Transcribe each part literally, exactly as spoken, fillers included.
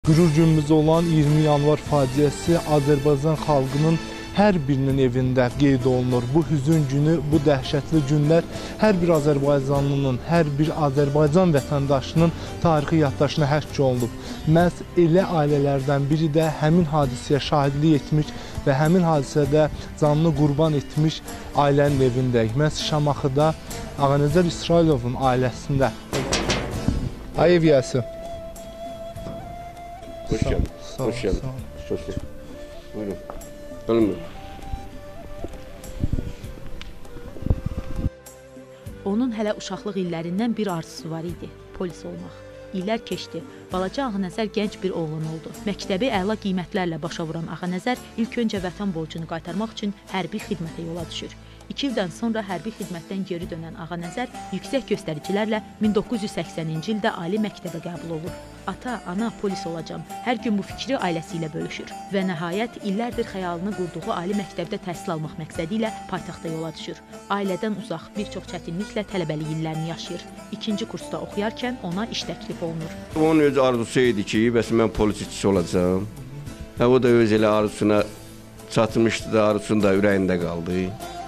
Qürur günümüz olan iyirmi yanvar faciəsi Azərbaycan xalqının hər birinin evində qeyd olunur. Bu hüzün günü, bu dəhşətli günlər hər bir Azərbaycanlının, hər bir Azərbaycan vətəndaşının tarixi yaddaşına həkk olunub. Məhz elə ailələrdən biri də həmin hadisəyə şahidlik etmiş və həmin hadisədə canını qurban etmiş ailənin evindəyik. Məhz Şamaxıda Ağanəzər İsrailovun ailəsində. Ay ev yəsi. Hoş geldin. Sağ ol, Hoş geldin. sağ ol. Hoş geldin. Buyurun. Alın. Onun hələ uşaqlıq illərindən bir arzusu var idi, polis olmaq. İllər keçdi, balaca Ağanəzər gənc bir oğlan oldu. Məktəbi əla qiymətlərlə başa vuran Ağanəzər ilk öncə vətən borcunu qaytarmaq üçün hərbi xidmətə yola düşür. İki ildən sonra hərbi xidmətdən geri dönən Ağanəzər yüksək göstəricilərlə min doqquz yüz səksəninci ildə ali məktəbə qəbul olur. Ata, ana, polis olacam. Hər gün bu fikri ailəsi ilə bölüşür və nəhayət illərdir xəyalını qurduğu ali məktəbdə təhsil almaq məqsədi ilə paytaxta yola düşür. Ailədən uzaq, bir çox çətinliklə tələbəlik illərini yaşayır. İkinci kursda oxuyarkən ona iş təklif olunur. Onun öz arzusu idi ki, bəs mən polis işçisi olacağam. O da öz elə arzusuna çatmışdı da, arzusun da ürəyində qaldı.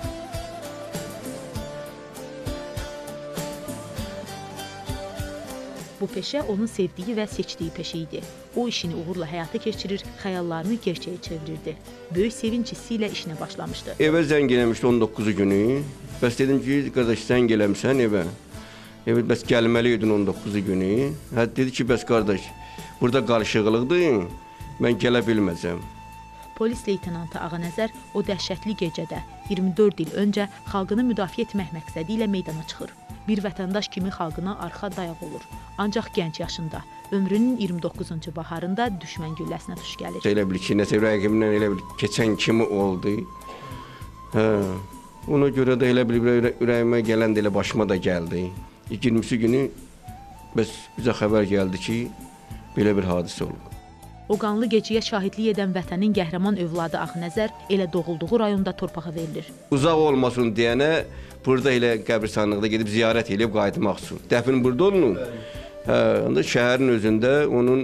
Bu peşə onun sevdiyi və seçdiyi peşə idi. O işini uğurla həyata keçirir, xəyallarını gerçəyə çevirirdi. Böyük sevinç hissi ilə işinə başlamışdı. Evə zəng eləmişdi on doqquzu günü. Bəs dedim ki, qardaş, zəng eləmişsən evə. Evet, bəs gəlməli idin on doqquzu günü. Hə, dedi ki, bəs qardaş, burada qarışıqlıqdır, mən gələ bilməzəm. Polis leytenantı Ağanəzər o dəhşətli gecədə iyirmi dörd il öncə xalqını müdafiə etmək məqsədi ilə meydana çıxır. Bir vətəndaş kimi xalqına arxa dayaq olur. Ancaq gənc yaşında, ömrünün iyirmi doqquzuncu baharında düşmən gülləsinə tuş gəlir. Elə bil ki, nəsə ürəyimdən elə bil keçən kimi oldu. Hə, ona görə də elə bil ürəyimə gələn də elə başıma da gəldi. iyirmisi günü bəs bizə xəbər gəldi ki, belə bir hadisə olub. O qanlı gecəyə şahidlik edən vətənin qəhrəman övladı Ağanəzər elə doğulduğu rayonda torpağa verilir. Uzaq olmasın deyənə burada elə qəbristanlıqda gedib ziyarət edib qayıtmaq üçün. Dəfin burada olunur. Hə, onda şəhərin özündə onun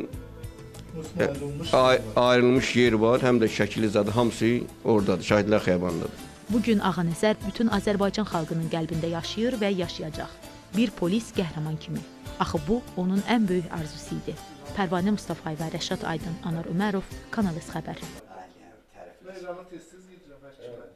ayrılmış yer var, həm də şəkili zadı hamısı oradadır, Şəhidlər Xiyabanındadır. Bugün Ağanəzər bütün Azərbaycan xalqının qəlbində yaşayır və yaşayacaq. Bir polis qəhrəman kimi. Axı bu onun ən böyük arzusu idi. Pərvanə Mustafayeva, Rəşad Aydın, Anar Ömərov, Kanal S xəbər.